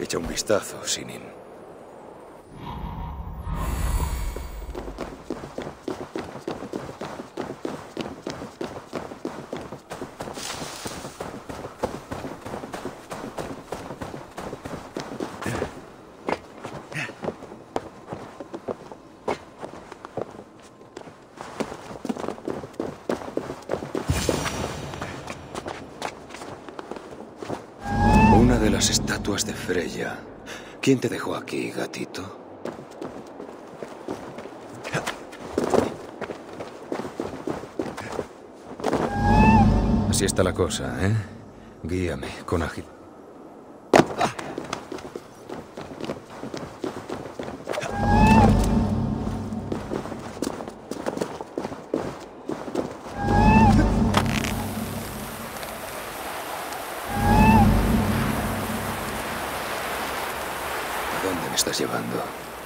Echa un vistazo, Sinin. Una de las estatuas de Freya. ¿Quién te dejó aquí, gatito? Así está la cosa, ¿eh? Guíame con ágil. ¿A dónde me estás llevando?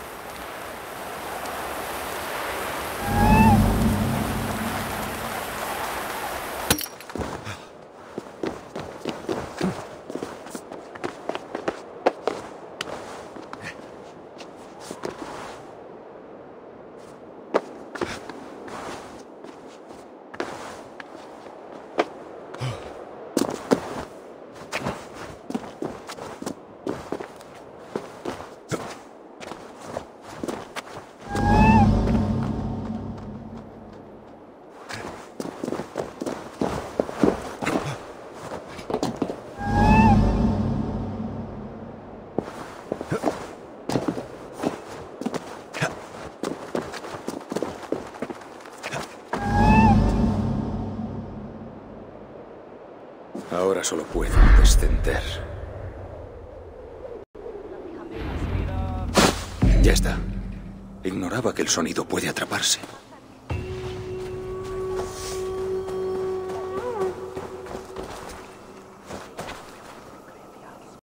Ahora solo puedo descender. Ya está. Ignoraba que el sonido puede atraparse.